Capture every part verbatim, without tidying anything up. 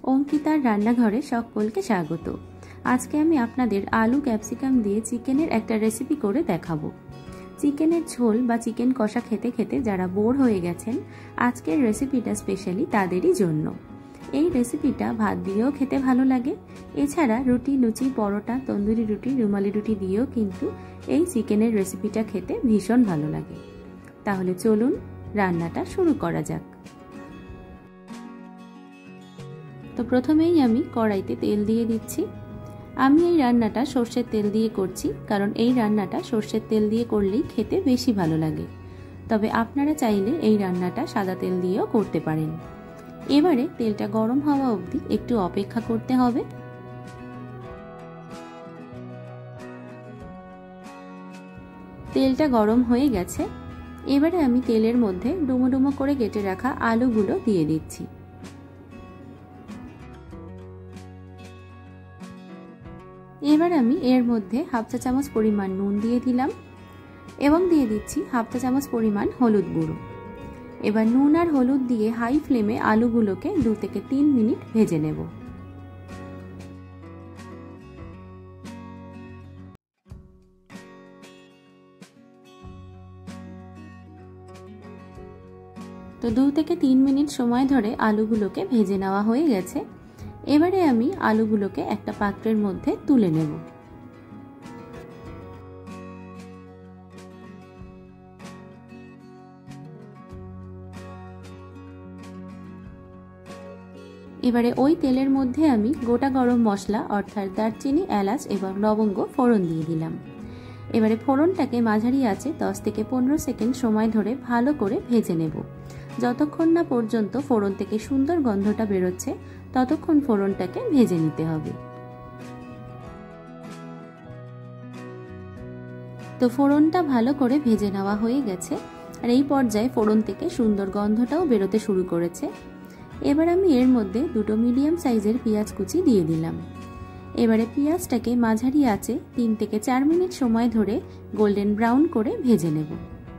অঙ্কিতার রান্নাঘরে সকলকে স্বাগত। আজকে আমি আপনাদের আলু ক্যাপসিকাম দিয়ে চিকেনের একটা রেসিপি করে দেখাবো। চিকেনের ঝোল বা চিকেন কষা খেতে খেতে যারা বোর হয়ে গেছেন, আজকের রেসিপিটা স্পেশালি তাদেরই জন্য। এই রেসিপিটা ভাত দিয়েও খেতে ভালো লাগে, এছাড়া রুটি, লুচি, পরোটা, তন্দুরি রুটি, রুমালি রুটি দিয়েও কিন্তু এই চিকেনের রেসিপিটা খেতে ভীষণ ভালো লাগে। তাহলে চলুন রান্নাটা শুরু করা যাক। তো প্রথমেই আমি কড়াইতে তেল দিয়ে দিচ্ছি। আমি এই রান্নাটা সর্ষের তেল দিয়ে করছি, কারণ এই রান্নাটা সর্ষের তেল দিয়ে করলেই খেতে বেশি ভালো লাগে। তবে আপনারা চাইলে এই রান্নাটা সাদা তেল দিয়েও করতে পারেন। এবারে তেলটা গরম হওয়া অবধি একটু অপেক্ষা করতে হবে। তেলটা গরম হয়ে গেছে। এবারে আমি তেলের মধ্যে ডুমো ডুমো করে কেটে রাখা আলুগুলো দিয়ে দিচ্ছি। এবার আমি এর মধ্যে হাফ চা চামচ পরিমাণ নুন দিয়ে দিলাম এবং দিয়ে দিচ্ছি হাফ চা চামচ পরিমাণ হলুদ গুঁড়ো। এবার নুন আর হলুদ দিয়ে হাই ফ্লেমে আলুগুলোকে দু থেকে তিন মিনিট ভেজে নেব। তো দু থেকে তিন মিনিট সময় ধরে আলুগুলোকে ভেজে নেওয়া হয়ে গেছে। এবারে আমি আলুগুলোকে একটা পাত্রের মধ্যে তুলে নেব। এবারে ওই তেলের মধ্যে আমি গোটা গরম মশলা অর্থাৎ দারচিনি, এলাচ এবং লবঙ্গ ফোড়ন দিয়ে দিলাম। এবারে ফোড়নটাকে মাঝারি আঁচে দশ থেকে পনেরো সেকেন্ড সময় ধরে ভালো করে ভেজে নেব। যতক্ষণ না পর্যন্ত ফোড়ন থেকে সুন্দর গন্ধটা বেরোচ্ছে, ততক্ষণ ফোড়নটাকে ভেজে নিতে হবে। তো ফোড়নটা ভালো করে ভেজে নেওয়া হয়ে গেছে, আর এই পর্যায়ে ফোড়ন থেকে সুন্দর গন্ধটাও বেরোতে শুরু করেছে। এবার আমি এর মধ্যে দুটো মিডিয়াম সাইজের পেঁয়াজ কুচি দিয়ে দিলাম। এবারে পেঁয়াজটাকে মাঝারি আঁচে তিন থেকে চার মিনিট সময় ধরে গোল্ডেন ব্রাউন করে ভেজে নেব।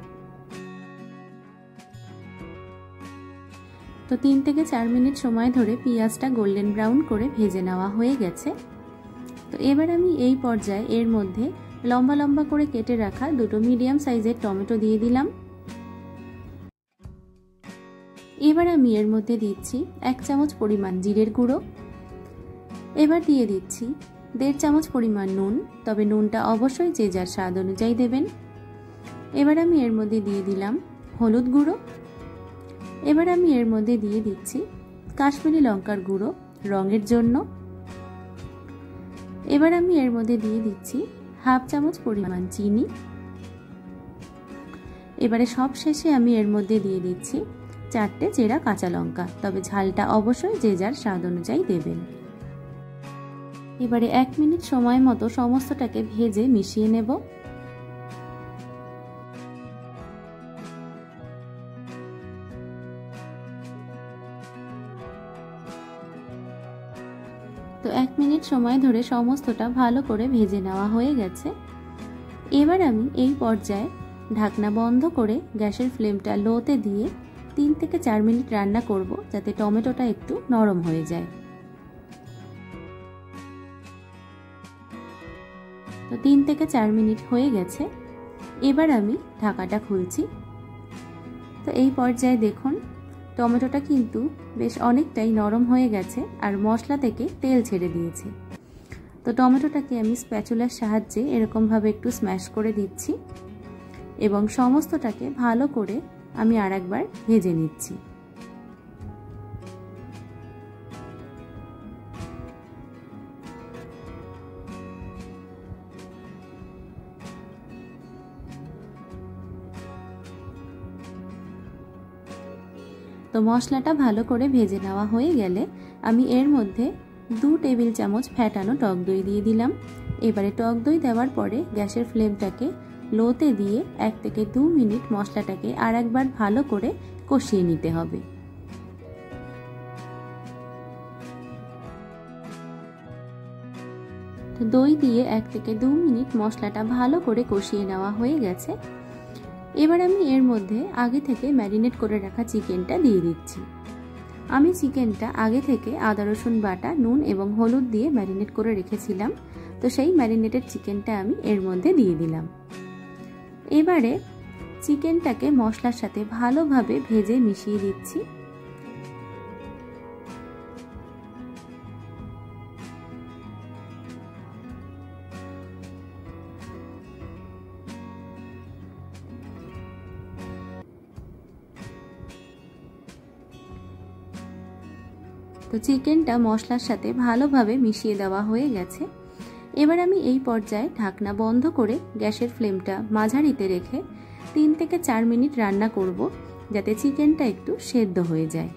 তো তিন থেকে চার মিনিট সময় ধরে পেঁয়াজটা গোল্ডেন ব্রাউন করে ভেজে নেওয়া হয়ে গেছে। তো এবার আমি এই পর্যায়ে এর মধ্যে লম্বা লম্বা করে কেটে রাখা দুটো মিডিয়াম সাইজের টমেটো দিয়ে দিলাম। এবার আমি এর মধ্যে দিচ্ছি এক চামচ পরিমাণ জিরের গুঁড়ো। এবার দিয়ে দিচ্ছি দেড় চামচ পরিমাণ নুন, তবে নুনটা অবশ্যই যে যার স্বাদ অনুযায়ী দেবেন। এবার আমি এর মধ্যে দিয়ে দিলাম হলুদ গুঁড়ো। এবার আমি এর মধ্যে দিয়ে দিচ্ছি কাশ্মীরি লঙ্কার গুঁড়ো রঙের জন্য। এবার আমি এর মধ্যে দিয়ে দিচ্ছি হাফ চামচ পরিমাণ চিনি। এবারে সব শেষে আমি এর মধ্যে দিয়ে দিচ্ছি চারটে চেরা কাঁচা লঙ্কা, তবে ঝালটা অবশ্যই যে যার স্বাদ অনুযায়ী দেবেন। এবারে এক মিনিট সময় মতো সমস্তটাকে ভেজে মিশিয়ে নেব। তো এক মিনিট সময় ধরে সমস্তটা ভালো করে ভেজে নেওয়া হয়ে গেছে। এবার আমি এই পর্যায়ে ঢাকনা বন্ধ করে গ্যাসের ফ্লেমটা লোতে দিয়ে তিন থেকে চার মিনিট রান্না করব, যাতে টমেটোটা একটু নরম হয়ে যায়। তো তিন থেকে চার মিনিট হয়ে গেছে। এবার আমি ঢাকাটা খুলছি। তো এই পর্যায়ে দেখুন টমেটোটা কিন্তু বেশ অনেকটাই নরম হয়ে গেছে আর মশলা থেকে তেল ছেড়ে দিয়েছে। তো টমেটোটাকে আমি স্প্যাচুলার সাহায্যে এরকমভাবে একটু স্ম্যাশ করে দিচ্ছি এবং সমস্তটাকে ভালো করে আমি আর একবার ভেজে নিচ্ছি। তো মশলাটা ভালো করে ভেজে নেওয়া হয়ে গেলে আমি এর মধ্যে দু টেবিল চামচ ফ্যাটানো টক দই দিয়ে দিলাম। এবারে টক দই দেওয়ার পরে গ্যাসের ফ্লেমটাকে লোতে দিয়ে এক থেকে দু মিনিট মশলাটাকে আর একবার ভালো করে কষিয়ে নিতে হবে। তো দই দিয়ে এক থেকে দু মিনিট মশলাটা ভালো করে কষিয়ে নেওয়া হয়ে গেছে। এবার আমি এর মধ্যে আগে থেকে ম্যারিনেট করে রাখা চিকেনটা দিয়ে দিচ্ছি। আমি চিকেনটা আগে থেকে আদা রসুন বাটা, নুন এবং হলুদ দিয়ে ম্যারিনেট করে রেখেছিলাম। তো সেই ম্যারিনেটেড চিকেনটা আমি এর মধ্যে দিয়ে দিলাম। এবারে চিকেনটাকে মশলার সাথে ভালোভাবে ভেজে মিশিয়ে দিচ্ছি। তো চিকেনটা মশলার সাথে ভালোভাবে মিশিয়ে দেওয়া হয়ে গেছে। এবার আমি এই পর্যায়ে ঢাকনা বন্ধ করে গ্যাসের ফ্লেমটা মাঝারিতে রেখে তিন থেকে চার মিনিট রান্না করব, যাতে চিকেনটা একটু সেদ্ধ হয়ে যায়।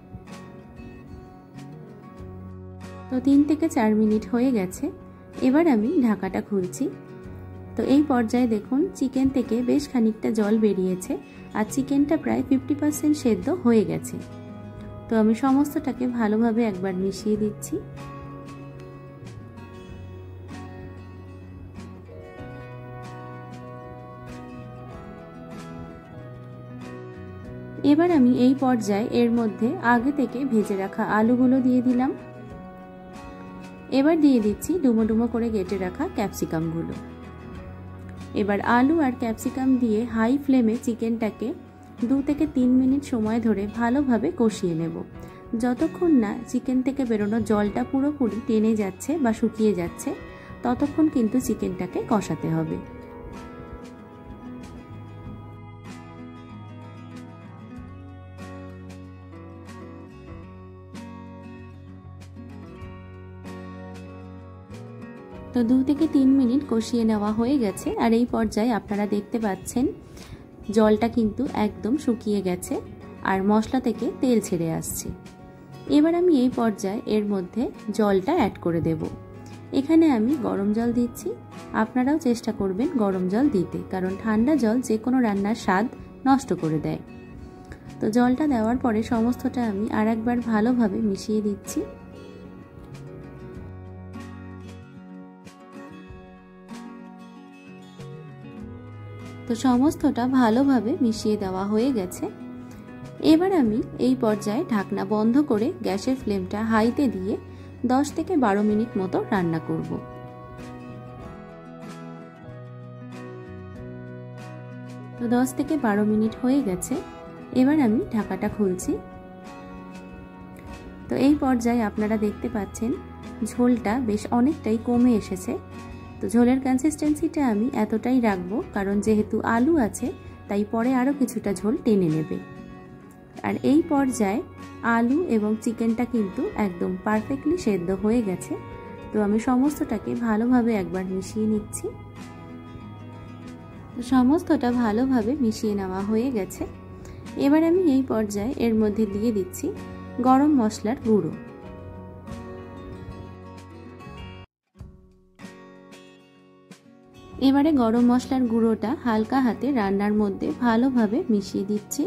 তো তিন থেকে চার মিনিট হয়ে গেছে। এবার আমি ঢাকাটা খুলছি। তো এই পর্যায়ে দেখুন চিকেন থেকে বেশ খানিকটা জল বেরিয়েছে আর চিকেনটা প্রায় ফিফটি পার্সেন্ট সেদ্ধ হয়ে গেছে। তো আমি সমস্তটাকে ভালোভাবে একবার মিশিয়ে দিচ্ছি। এবার আমি এই পর্যায়ে এর মধ্যে আগে থেকে ভেজে রাখা আলুগুলো দিয়ে দিলাম। এবার দিয়ে দিচ্ছি ডুমো ডুমো করে কেটে রাখা ক্যাপসিকামগুলো। এবার আলু আর ক্যাপসিকাম দিয়ে হাই ফ্লেমে চিকেনটাকে দু থেকে তিন মিনিট সময় ধরে ভালোভাবে কষিয়ে নেব। যতক্ষণ না চিকেন থেকে বেরোনো জলটা পুরোপুরি টেনে যাচ্ছে বা শুকিয়ে যাচ্ছে, ততক্ষণ কিন্তু চিকেনটাকে কষাতে হবে। তো দু থেকে তিন মিনিট কষিয়ে নেওয়া হয়ে গেছে আর এই পর্যায়ে আপনারা দেখতে পাচ্ছেন জলটা কিন্তু একদম শুকিয়ে গেছে আর মশলা থেকে তেল ছেড়ে আসছে। এবার আমি এই পর্যায়ে এর মধ্যে জলটা অ্যাড করে দেব। এখানে আমি গরম জল দিচ্ছি। আপনারাও চেষ্টা করবেন গরম জল দিতে, কারণ ঠান্ডা জল যে কোনো রান্নার স্বাদ নষ্ট করে দেয়। তো জলটা দেওয়ার পরে সমস্তটা আমি আর একবার ভালোভাবে মিশিয়ে দিচ্ছি। তো সমস্তটা ভালোভাবে মিশিয়ে দেওয়া হয়ে গেছে। এবার আমি এই পর্যায়ে ঢাকনা বন্ধ করে গ্যাসের ফ্লেমটা হাইতে দিয়ে দশ থেকে বারো মিনিট মতো রান্না করব। তো দশ থেকে বারো মিনিট হয়ে গেছে। এবার আমি ঢাকাটা খুলছি। তো এই পর্যায়ে আপনারা দেখতে পাচ্ছেন ঝোলটা বেশ অনেকটাই কমে এসেছে। তো ঝোলের কনসিস্টেন্সিটা আমি এতটাই রাখবো, কারণ যেহেতু আলু আছে তাই পরে আরও কিছুটা ঝোল টেনে নেবে। আর এই পর্যায়ে আলু এবং চিকেনটা কিন্তু একদম পারফেক্টলি সেদ্ধ হয়ে গেছে। তো আমি সমস্তটাকে ভালোভাবে একবার মিশিয়ে নিচ্ছি। তো সমস্তটা ভালোভাবে মিশিয়ে নেওয়া হয়ে গেছে। এবার আমি এই পর্যায়ে এর মধ্যে দিয়ে দিচ্ছি গরম মশলার গুঁড়ো। এবারে গরম মশলার গুঁড়োটা হালকা হাতে রান্নার মধ্যে ভালোভাবে মিশিয়ে দিচ্ছি।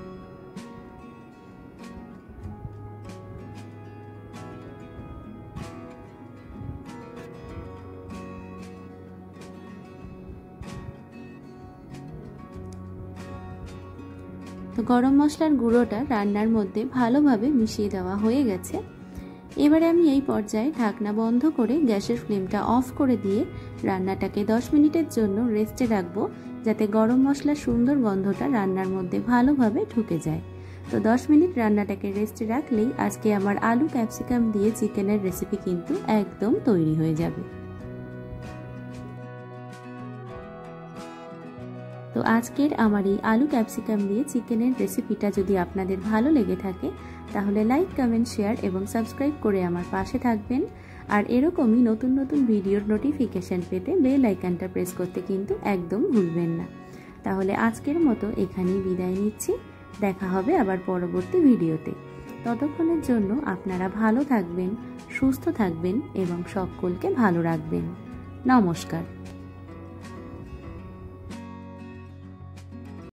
তো গরম মশলার গুঁড়োটা রান্নার মধ্যে ভালোভাবে মিশিয়ে দেওয়া হয়ে গেছে। এবারে আমি এই পর্যায়ে ঢাকনা বন্ধ করে গ্যাসের ফ্লেমটা অফ করে দিয়ে রান্নাটাকে দশ মিনিটের জন্য রেস্টে রাখবো, যাতে গরম মশলার সুন্দর গন্ধটা রান্নার মধ্যে ভালোভাবে ঢুকে যায়। তো দশ মিনিট রান্নাটাকে রেস্টে রাখলেই আজকে আমার আলু ক্যাপসিকাম দিয়ে চিকেনের রেসিপি কিন্তু একদম তৈরি হয়ে যাবে। তো আজকের আমার এই আলু ক্যাপসিকাম দিয়ে চিকেনের রেসিপিটা যদি আপনাদের ভালো লেগে থাকে, তাহলে লাইক, কমেন্ট, শেয়ার এবং সাবস্ক্রাইব করে আমার পাশে থাকবেন। আর এরকমই নতুন নতুন ভিডিওর নোটিফিকেশন পেতে বেল আইকনটা প্রেস করতে কিন্তু একদম ভুলবেন না। তাহলে আজকের মতো এখানেই বিদায় নিচ্ছি। দেখা হবে আবার পরবর্তী ভিডিওতে। ততক্ষণের জন্য আপনারা ভালো থাকবেন, সুস্থ থাকবেন এবং সকলকে ভালো রাখবেন। নমস্কার।